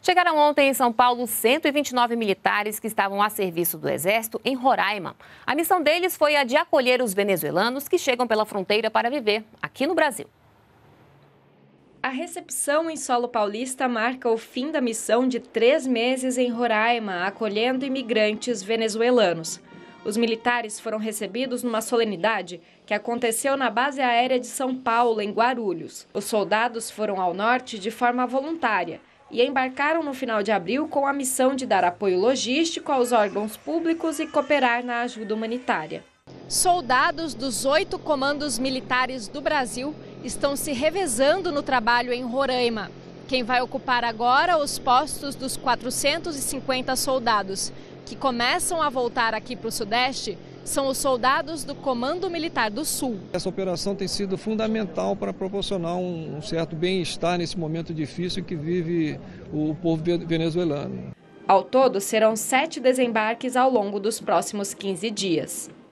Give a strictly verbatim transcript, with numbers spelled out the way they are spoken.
Chegaram ontem em São Paulo cento e vinte e nove militares que estavam a serviço do Exército em Roraima. A missão deles foi a de acolher os venezuelanos que chegam pela fronteira para viver aqui no Brasil. A recepção em solo paulista marca o fim da missão de três meses em Roraima, acolhendo imigrantes venezuelanos. Os militares foram recebidos numa solenidade que aconteceu na base aérea de São Paulo, em Guarulhos. Os soldados foram ao norte de forma voluntária e embarcaram no final de abril com a missão de dar apoio logístico aos órgãos públicos e cooperar na ajuda humanitária. Soldados dos oito comandos militares do Brasil estão se revezando no trabalho em Roraima. Quem vai ocupar agora os postos dos quatrocentos e cinquenta soldados que começam a voltar aqui para o Sudeste são os soldados do Comando Militar do Sul. Essa operação tem sido fundamental para proporcionar um certo bem-estar nesse momento difícil que vive o povo venezuelano. Ao todo, serão sete desembarques ao longo dos próximos quinze dias.